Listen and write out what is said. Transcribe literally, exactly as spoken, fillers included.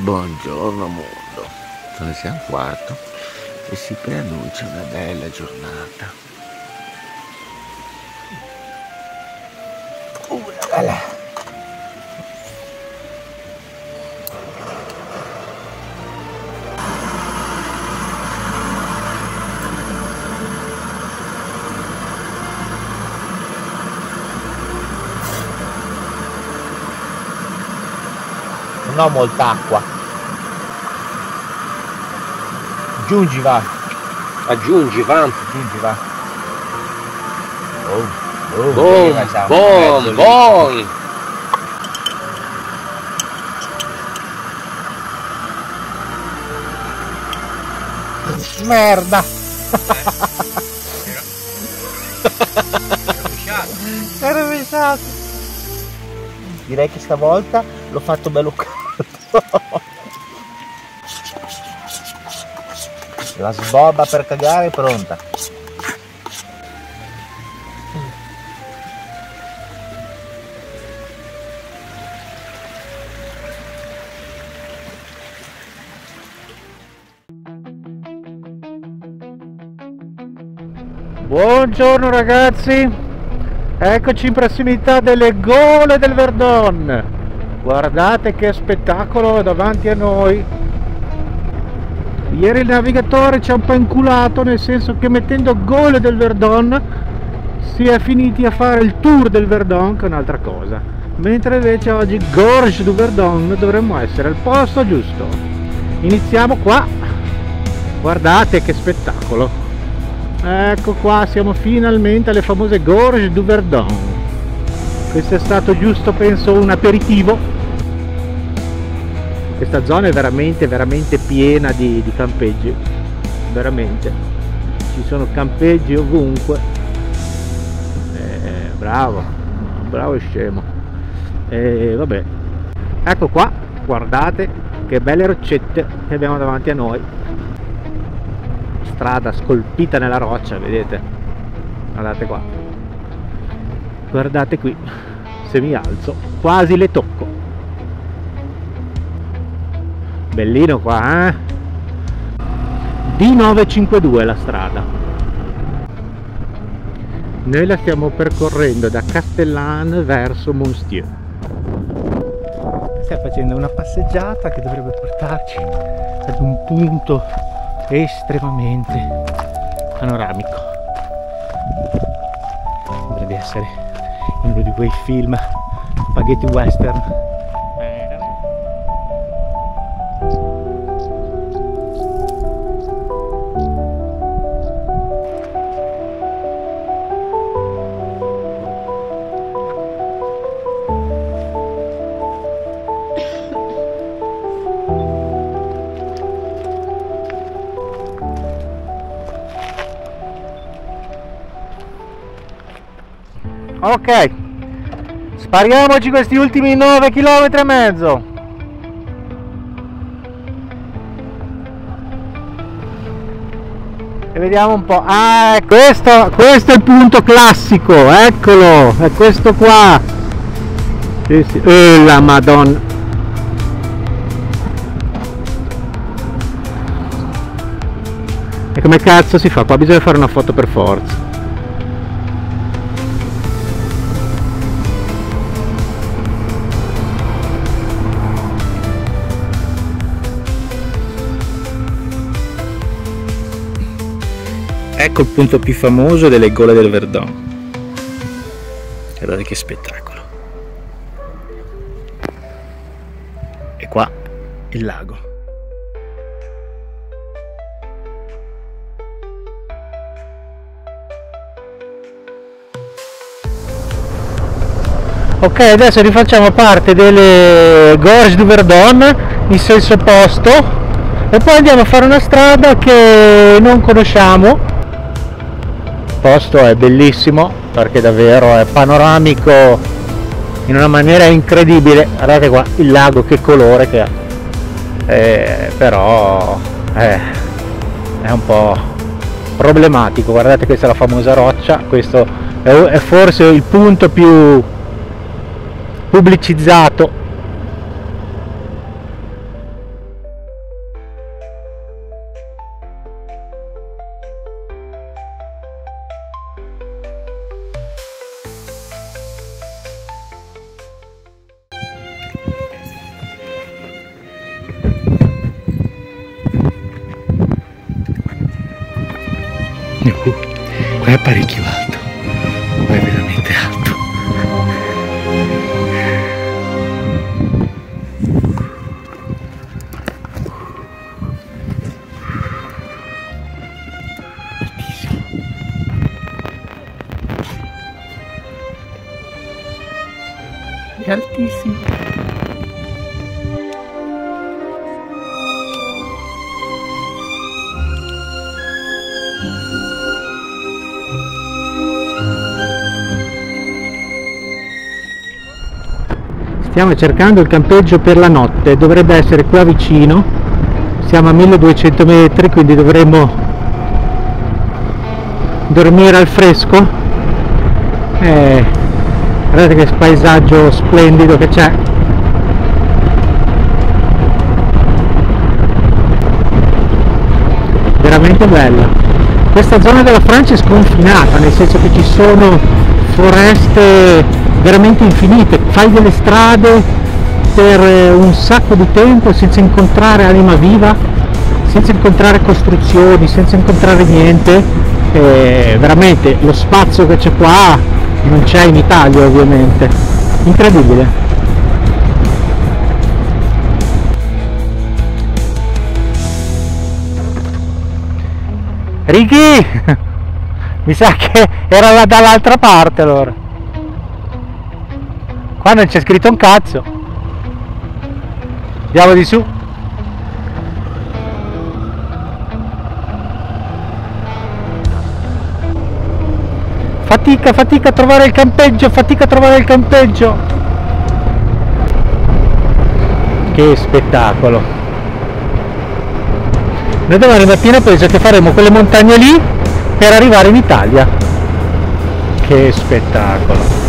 Buongiorno mondo, sono le sei e un quarto e si preannuncia una bella giornata. Uh, bella. Non ho molta acqua. Aggiungi va. Aggiungi va. Aggiungi va. Oh, oh, Boom, boom, boom. Merda. È rovesciato. Direi che stavolta l'ho fatto bello caldo. La sbobba per cagare è pronta. Buongiorno ragazzi, eccoci in prossimità delle gole del Verdon. Guardate che spettacolo davanti a noi. Ieri il navigatore ci ha un po' inculato, nel senso che mettendo gole del Verdon si è finiti a fare il tour del Verdon, che è un'altra cosa, mentre invece oggi Gorge du Verdon dovremmo essere al posto giusto. Iniziamo qua, guardate che spettacolo. Ecco qua, siamo finalmente alle famose Gorge du Verdon. Questo è stato giusto, penso, un aperitivo. Questa zona è veramente veramente piena di, di campeggi, veramente, ci sono campeggi ovunque. Eh, bravo, bravo e scemo. E vabbè, ecco qua, guardate che belle roccette che abbiamo davanti a noi. Strada scolpita nella roccia, vedete? Guardate qua, guardate qui, se mi alzo quasi le tocco. Bellino qua, eh? D novecentocinquantadue la strada. Noi la stiamo percorrendo da Castellane verso Monstier. Stiamo facendo una passeggiata che dovrebbe portarci ad un punto estremamente panoramico. Dovrebbe essere uno di quei film spaghetti western. Ok, spariamoci questi ultimi nove chilometri e mezzo. E vediamo un po'. Ah, questo, questo è il punto classico, eccolo, è questo qua. Sì, sì. Eh, la Madonna. E come cazzo si fa? Qua bisogna fare una foto per forza. Ecco il punto più famoso delle gole del Verdon. Guardate che spettacolo. E qua il lago. Ok, adesso rifacciamo parte delle Gorge du Verdon in senso opposto e poi andiamo a fare una strada che non conosciamo. Il posto è bellissimo perché davvero è panoramico in una maniera incredibile. Guardate qua il lago, che colore che ha, eh, però eh, è un po' problematico. Guardate, questa è la famosa roccia, questo è, è forse il punto più pubblicizzato Qua è parecchio alto, qua è veramente alto. Altissimo. È altissimo. Stiamo cercando il campeggio per la notte, dovrebbe essere qua vicino, siamo a milleduecento metri, quindi dovremmo dormire al fresco. Eh, guardate che paesaggio splendido che c'è. Veramente bella. Questa zona della Francia è sconfinata, nel senso che ci sono foreste veramente infinite, fai delle strade per un sacco di tempo senza incontrare anima viva, senza incontrare costruzioni, senza incontrare niente. E veramente lo spazio che c'è qua non c'è in Italia, ovviamente. Incredibile. Ricky, mi sa che era là dall'altra parte allora. Qua non c'è scritto un cazzo. Andiamo di su. Fatica, fatica a trovare il campeggio, fatica a trovare il campeggio. Che spettacolo. Noi domani mattina penso che faremo quelle montagne lì per arrivare in Italia. Che spettacolo.